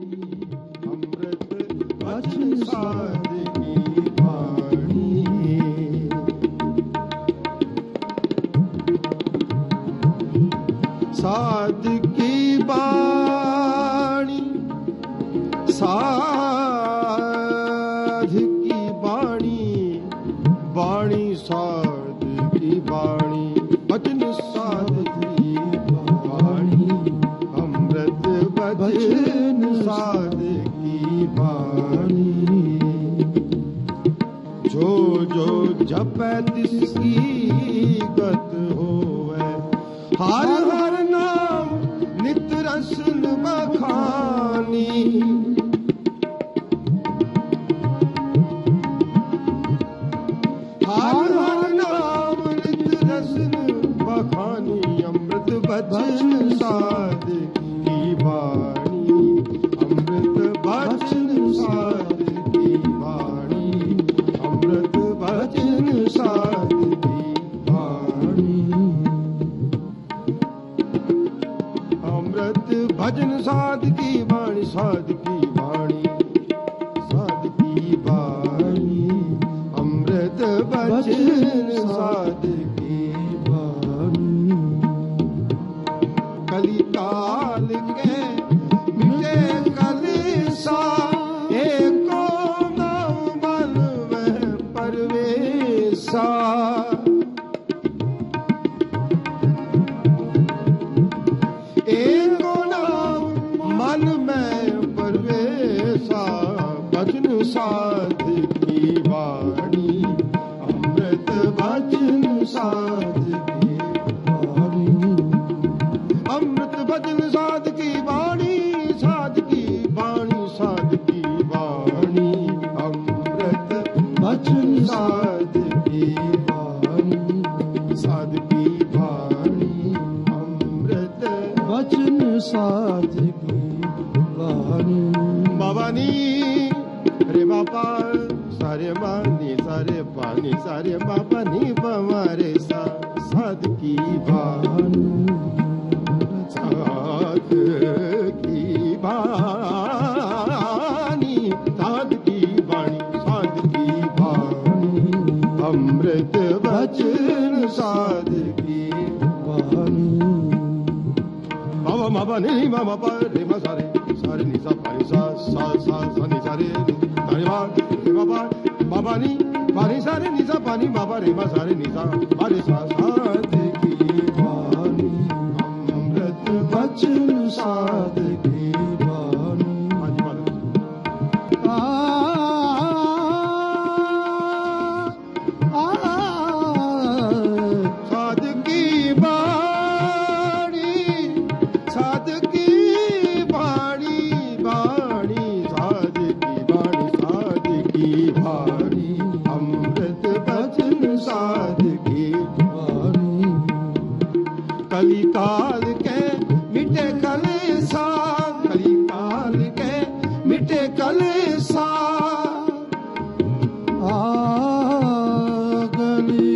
अमृत बचन साध की वाणी। साध की वाणी, साध की वाणी, वाणी साध की वाणी, बचन साध की वाणी, अमृत बचन साध की वाणी। जो जो जपै तिसकी गत होवै, हर हर नाम नित रसन बखानी। हर हर नाम नित रसन बखानी, अमृत बचन साध की वाणी, अमृत बचन साध की वाणी, अमृत बचन साध की वाणी। अमृत भजन साध की वाणी, साध की वाणी, साध की वाणी, अमृत बचन साध की वाणी। कली काल के मिटे कलेसा, एको नाम मन में परवेसा। एको नाम मन में परवेसा, बचन साध की वाणी, अमृत बचन साध की वाणी। अमृत बचन साध की वाणी, साध की वाणी, साध की वाणी, अमृत बचन साध की वाणी, साध की वाणी, अमृत बचन साध की वाणी। बाबा नी रे बाबा सारे मानी सारे पानी, सारे बाबा नी बमारे सा, साध की वाणी, साध की वाणी, साध की वाणी, साध की वाणी, अमृत बचन साध की वाणी। बाबा माबा नी मामा पा रे मा सारे, सारे नी सा पानी सा, सा सा सा नी सारे तारे मा रे बाबा, बाबा नी पानी सारे नी सा पानी, बाबा रे मा सारे नी सा पारे सा, साध की वाणी, अमृत बचन साध की वाणी। साध की वाणी, साध की वाणी, वाणी साध की वाणी, साध की वाणी, अमृत बचन साध की वाणी। कली काल के मिटे कलेसा, कली काल के मिटे कलेसा। कली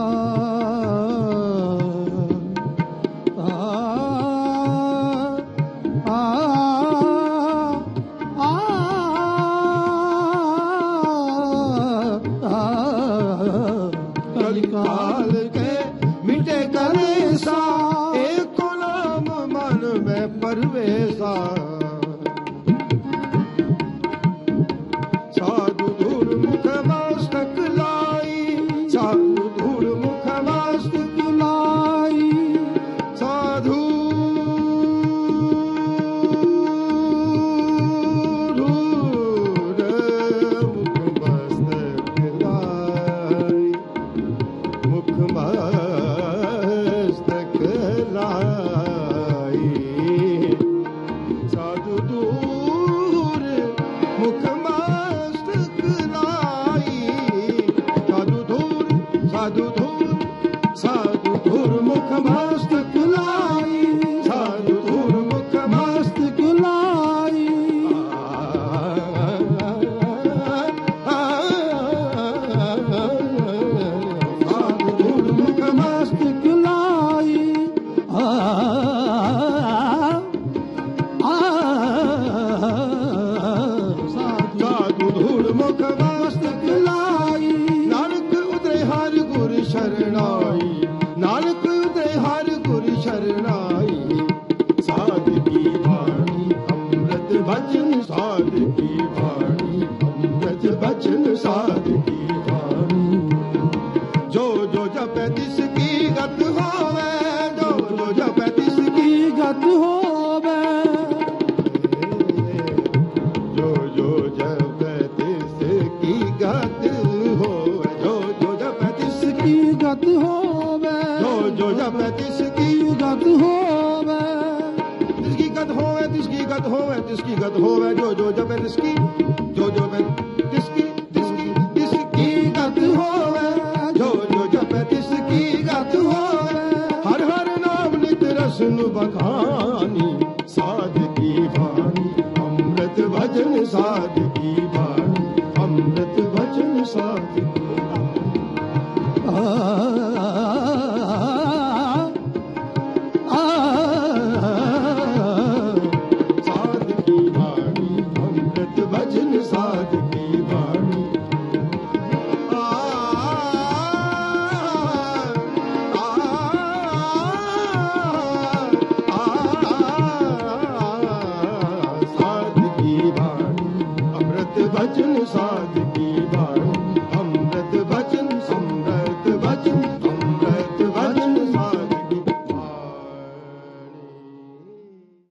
काल के मिटे कलेसा, एको नाम मन में परवेसा। साधु धूल मुख मस्तक लाई, साधु धूल मुख मस्तक लाई, साधु वचन साध की वाणी, अमृत वचन साध की वाणी। जो जो जपै तिसकी गत होवे, जो जो जपै तिसकी गत होवे, जो जो जपै तिसकी गत होवे, जो जो जपै तिसकी गत होवे, जो जो जपै तिसकी गत होवे, तिसकी गत होवे, तिसकी गत होवे, तिसकी गत होवे, जो जो जपै तिसकी, जो जो तिसकी तिसकी तिसकी गत होवे, जो जो जपै तिसकी गत होवे। हर हर नाम नित रसन बखानी, साध की वाणी, अमृत भजन साध की वाणी, अमृत भजन साध की साध की वाणी, अमृत भजन साध की वाणी। साध की वाणी, अमृत भजन साध की वाणी।